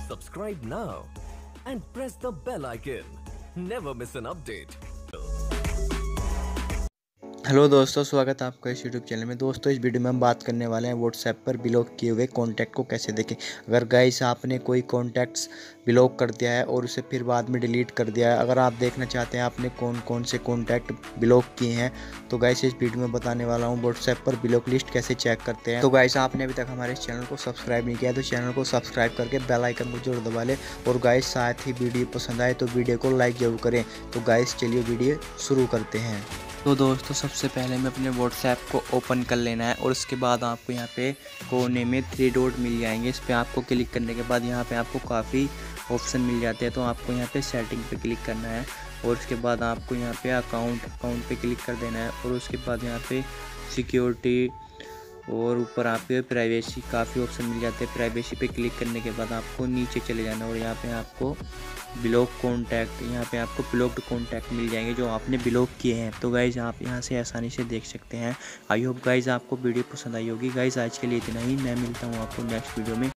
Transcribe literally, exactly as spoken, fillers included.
Subscribe now and press the bell icon. Never miss an update. Hello दोस्तों, स्वागत है आपका इस यूट्यूब चैनल में। दोस्तों, इस वीडियो में हम बात करने वाले हैं व्हाट्सएप पर ब्लॉक किए हुए कॉन्टैक्ट को कैसे देखें। अगर गाइस आपने कोई कॉन्टैक्ट्स ब्लॉक कर दिया है और उसे फिर बाद में डिलीट कर दिया है, अगर आप देखना चाहते हैं आपने कौन कौन से कॉन्टैक्ट ब्लॉक किए हैं, तो गाइस इस वीडियो में बताने वाला हूँ व्हाट्सएप पर ब्लॉक लिस्ट कैसे चेक करते हैं। तो गाइस आपने अभी तक हमारे इस चैनल को सब्सक्राइब नहीं किया तो चैनल को सब्सक्राइब करके बेल आइकन को जरूर दबा लें। और गाइस साथ ही वीडियो पसंद आए तो वीडियो को लाइक जरूर करें। तो गाइस चलिए वीडियो शुरू करते हैं। तो दोस्तों, सबसे पहले हमें अपने व्हाट्सएप को ओपन कर लेना है और उसके बाद आपको यहाँ पे कोने में थ्री डॉट मिल जाएंगे। इस पर आपको क्लिक करने के बाद यहाँ पे आपको काफ़ी ऑप्शन मिल जाते हैं। तो आपको यहाँ पे सेटिंग पे क्लिक करना है और उसके बाद आपको यहाँ पे अकाउंट अकाउंट पे क्लिक कर देना है और उसके बाद यहाँ पे सिक्योरिटी और ऊपर आपके प्राइवेसी काफ़ी ऑप्शन मिल जाते हैं। प्राइवेसी पे क्लिक करने के बाद आपको नीचे चले जाना और यहाँ पे आपको ब्लॉक कॉन्टैक्ट यहाँ पे आपको ब्लॉक्ड कॉन्टैक्ट मिल जाएंगे जो आपने ब्लॉक किए हैं। तो गाइज़ आप यहाँ से आसानी से देख सकते हैं। आई होप गाइज़ आपको वीडियो पसंद आई होगी। गाइज़ आज के लिए इतना ही, मैं मिलता हूँ आपको नेक्स्ट वीडियो में।